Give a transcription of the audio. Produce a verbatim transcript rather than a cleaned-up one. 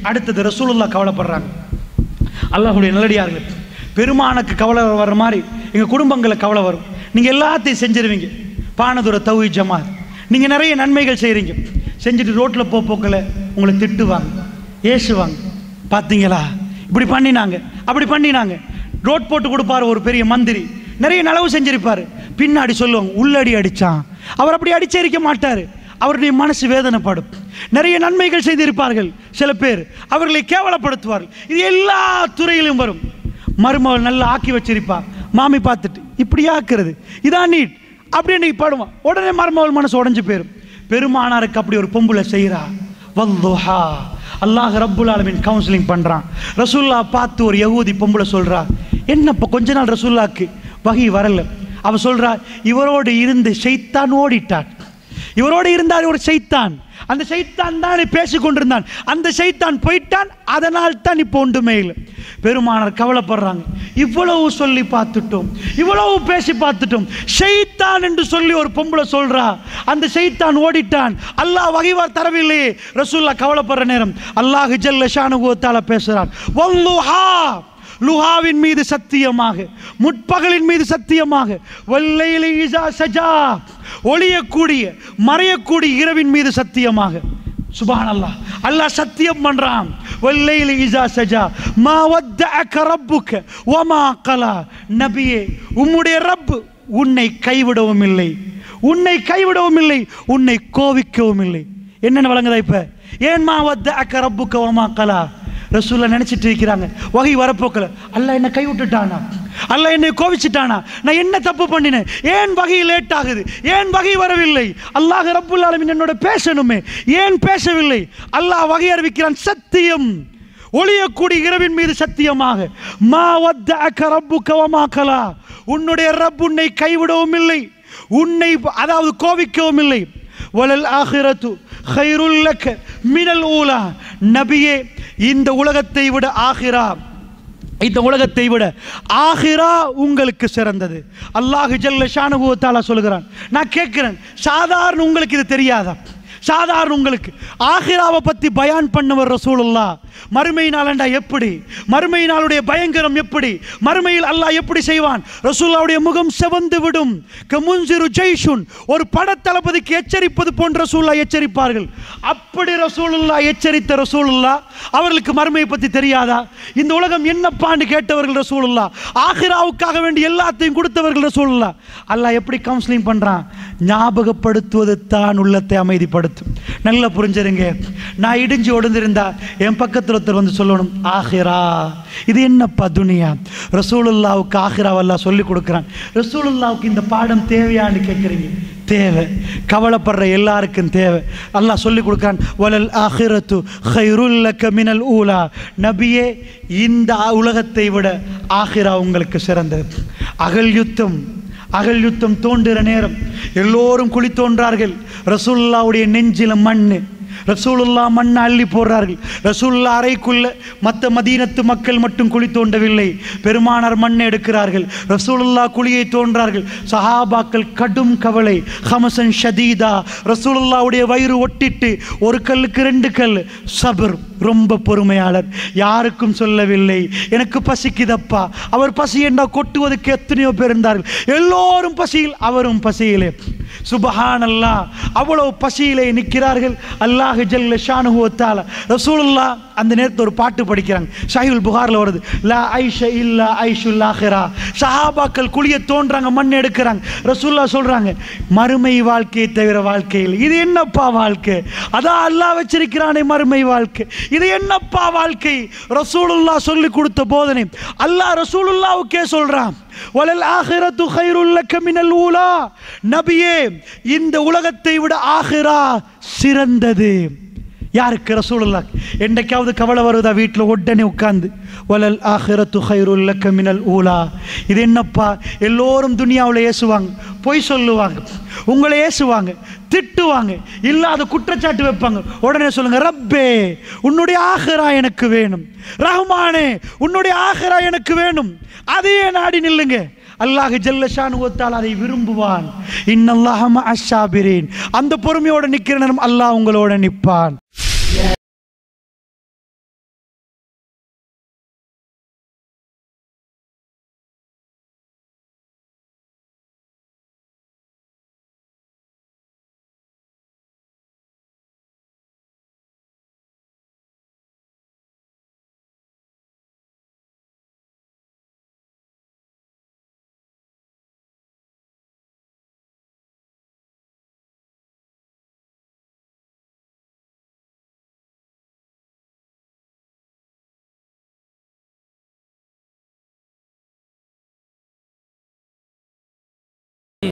அடுத்தது ரசூலுல்லாஹ் கவலைப்படுறாங்க. அல்லாஹ்வுடைய நல்லடியார்கள், பெருமானுக்கு கவலை வர்ற மாதிரி எங்கள் குடும்பங்களில் கவலை வரும். நீங்கள் எல்லாத்தையும் செஞ்சிருவீங்க, பானதுர தௌஹீத் ஜமாத், நீங்கள் நிறைய நன்மைகள் செய்கிறீங்க, செஞ்சுட்டு ரோட்டில் போ போக்கில் உங்களை திட்டுவாங்க, ஏசுவாங்க. பார்த்தீங்களா இப்படி பண்ணினாங்க அப்படி பண்ணினாங்க. ரோட் போட்டு கொடுப்பாரு ஒரு பெரிய மந்திரி, நிறைய நலவு செஞ்சிருப்பார். பின்னாடி சொல்லுவாங்க உள்ளடி அடித்தான், அவர் அப்படி அடிச்சிருக்க மாட்டார், அவருடைய மனசு வேதனைப்படும். நிறைய நன்மைகள் செய்திருப்பார்கள் சில பேர், அவர்களை கேவலப்படுத்துவார்கள். இது எல்லா துறையிலும் வரும். மருமகள் நல்லா ஆக்கி வச்சிருப்பா, மாமி பார்த்துட்டு இப்படி ஆக்குறது இதான் நீட் அப்படின்னு பாடுவான். உடனே மருமகள் மனசு உடஞ்சு போயிடும். பெருமானாருக்கு அப்படி ஒரு பொம்புல செய்கிறா. வல்லுஹா, அல்லாஹ் ரப்புல் ஆலமீன் கவுன்சிலிங் பண்ணுறான். ரசூல்லா பார்த்து ஒரு யகூதி பொம்புல சொல்கிறா, என்னப்போ கொஞ்ச நாள் ரசூல்லாக்கு வகி வரல. அவ சொல்றா, இவரோடு இருந்து ஷைத்தான் ஓடிட்டான், இவரோடு இருந்தார் ஒரு ஷைத்தான், அந்த ஷைத்தான் தான் பேசி கொண்டிருந்தான், அந்த ஷைத்தான் போயிட்டான், அதனால் தான் இப்போ ஒன்றுமே இல்லை. பெருமானார் கவலைப்படுறாங்க. இவ்வளவு சொல்லி பார்த்துட்டோம், இவ்வளவு பேசி பார்த்துட்டோம், ஷைத்தான் என்று சொல்லி ஒரு பொம்பளை சொல்றா, அந்த ஷைத்தான் ஓடிட்டான், அல்லாஹ் வகைவார் தரவில்லையே. ரசூலுல்லாஹ் கவலைப்படுற நேரம் அல்லாஹ் ஜல்ல ஷானுஹு வ தஆலா பேசுறான். வல்லுஹா, லுஹாவின் மீது சத்தியமாக, முற்பகலின் மீது சத்தியமாக, வல்லைலி இஸா சஜா, ஒளியக்கூடிய மறையக்கூடிய இரவின் மீது சத்தியமாக. சுப்ஹானல்லாஹ், அல்லாஹ் சத்தியம் பண்றான். வல்லைலி இஸா சஜா மா வத்தஅக ரப்புக வமா கலா. நபியே, உம்முடைய ரப் உன்னை கைவிடவும் இல்லை, உன்னை கைவிடவும் இல்லை, உன்னை கோவிக்கவும் இல்லை. என்னென்ன வழங்குதா இப்ப? ஏன் மா வத்தஅக ரப்புக வமா கலா? ரசூலுல்லாஹ் நினைச்சிட்டு இருக்கிறாங்க, வகை வரப்போக்கல அல்லாஹ் என்ன கை விட்டுட்டானா, அல்லாஹ் என்னை கோவிச்சிட்டானா, நான் என்ன தப்பு பண்ணினேன், ஏன் வகை லேட் ஆகுது, ஏன் வகை வரவில்லை, அல்லாஹ் ரப்புல் ஆலமீன் என்னோட பேசணுமே, ஏன் பேசவில்லை? அல்லாஹ் வகை அறிவிக்கிறான். சத்தியம், ஒளியக்கூடிய இரவின் மீது சத்தியமாக, மா வத்தஅக ரப்புக வமா கலா, உன்னுடைய ரப் உன்னை கைவிடவும் இல்லை, உன்னை அதாவது கோவிக்கவும் இல்லை. வலல் ஆகிரத்து கைருல் லக மினல் ஊலா. நபியே, இந்த உலகத்தை விட ஆகிரா, இந்த உலகத்தை விட ஆகிரா உங்களுக்கு சிறந்தது. அல்லாஹ் ஜல்ல ஷானுஹு வ தஆலா சொல்கிறான். நான் கேட்கிறேன், சாதாரண உங்களுக்கு இது தெரியாதா? சாதாரண உங்களுக்கு ஆகிராவை பற்றி பயான் பண்ணவர் ரசூலுல்லாஹ். மறுமை நாளண்டா எப்படி, மறுமை நாளுடைய பயங்கரம் எப்படி, மறுமையில் அல்லாஹ் எப்படி செய்வான், ரசூலுல்லாஹ்வுடைய முகம் செவந்து விடும். கமுன்சிரு ஜெய்ஷுன், ஒரு படத்தளபதிக்கு எச்சரிப்பது போன்ற ரசூலுல்லாஹ் எச்சரிப்பார்கள். அப்படி ரசூலுல்லாஹ் எச்சரித்த ரசூலுல்லாஹ் அவர்களுக்கு மறுமையை பற்றி தெரியாதா? இந்த உலகம் என்னப்பான்னு கேட்டவர்கள் ரசூலுல்லாஹ், ஆகிராவுக்காக வேண்டி எல்லாத்தையும் கொடுத்தவர்கள் ரசூலுல்லாஹ். அல்லாஹ் எப்படி கவுன்சிலிங் பண்றான்? ஞாபகப்படுத்துவது தான் உள்ளத்தை அமைதிப்படுத்தும். நல்லா புரிஞ்சிருங்க. நான் இடிஞ்சு ஒடுந்திருந்தா என் பக்கத்தில் ஒருத்தர் வந்து சொல்லணும், ஆகிரா இது என்னப்பா துனியா? ரசூலுல்லாவுக்கு ஆகிராவெல்லாம் சொல்லி கொடுக்குறான். ரசூலுல்லாவுக்கு இந்த பாடம் தேவையான்னு கேட்குறீங்க? தேவை. கவலைப்படுற எல்லாருக்கும் தேவை. அல்லாஹ் சொல்லி கொடுக்குறான். வலல் ஆகிரத்து கைருல் லக மினல் ஊலா. நபியே, இந்த உலகத்தை விட ஆகிரா உங்களுக்கு சிறந்தது. அகல் யுத்தம், அகல் யுத்தம் தோன்றுற நேரம் எல்லோரும் குழி தோன்றார்கள். ரசூலுல்லாவுடைய நெஞ்சில மண்ணு, ரசூலுல்லாஹ் மண்ணை அள்ளி போடுறார்கள். ரசூலுல்லாஹ் அறைக்குள்ள மற்ற மதீனத்து மக்கள் மட்டும் குழி தோண்டவில்லை, பெருமானார் மண்ணை எடுக்கிறார்கள். ரசூலுல்லாஹ் குழியை தோன்றார்கள். சஹாபாக்கள் கடும் கவலை, ஹமசன் ஷதீதா, ரசூலுல்லாஹ்வுடைய வயிறு ஒட்டிட்டு ஒரு கல்லுக்கு ரெண்டு கல். சபர், ரொம்ப பொறுமையாளர், யாருக்கும் சொல்லவில்லை எனக்கு பசிக்குதப்பா. அவர் பசி என்றா கொட்டுவதற்கு எத்தனையோ பேர் இருந்தார்கள். எல்லோரும் பசியில், அவரும் பசியிலே. சுப்ஹானல்லாஹ், அவ்வளவு பசியிலே நிற்கிறார்கள். அல்லாஹ் ஜல்ல ஷானுஹு வ தஆலா ரசூலுல்லாஹ் அந்த நேரத்தில் ஒரு பாட்டு படிக்கிறாங்க. ஸஹீஹுல் புகாரில் வருது, லா ஐஷ இல்லா ஐஷுல் ஆகிரா. சஹாபாக்கள் குழியை தோன்றாங்க, மண் எடுக்கிறாங்க. ரசூலுல்லாஹ் சொல்றாங்க, மறுமை வாழ்க்கையை தவிர வாழ்க்கையில் இது என்னப்பா வாழ்க்கை? அதான் அல்லாஹ் வச்சிருக்கிறானே மறுமை வாழ்க்கை, இது என்னப்பா வாழ்க்கை? ரசூலுல்லாஹ் சொல்லி கொடுத்த போதனை அல்லாஹ் ரசூலுல்லாஹ்வுக்கே சொல்றான். வலல் ஆகிரத்து கைருல் லக மினல் ஊலா. நபியே, இந்த உலகத்தை விட ஆகிரா சிறந்தது. யாருக்கு? ரசூலுல்லாஹ். என்றைக்காவது கவலை வருதா வீட்டில் உடனே உட்கார்ந்து வலல் ஆகிரத்து கைருல் லக மினல் ஊலா. இது என்னப்பா? எல்லோரும் துனியாவில் ஏசுவாங்க, பொய் சொல்லுவாங்க, உங்களை ஏசுவாங்க, திட்டுவாங்க, இல்லாத குற்றச்சாட்டு வைப்பாங்க. உடனே சொல்லுங்க, ரப்பே உன்னுடைய ஆகிரா எனக்கு வேணும், ரஹ்மானே உன்னுடைய ஆகிரா எனக்கு வேணும். அதையே நாடி நில்லுங்க. அல்லாஹ் ஜல்ல ஷானுஹு வ தஆலா அதை விரும்புவான். இன்னல்லாஹ மஅஸ் ஸாபிரீன். அந்த பொறுமையோட நிக்கிற நேரம் அல்லாஹ் உங்களோட நிற்பான்.